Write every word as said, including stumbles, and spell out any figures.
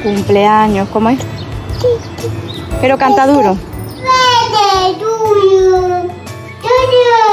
Cumpleaños, ¿cómo es? Pero canta duro. Tuyo, tuyo.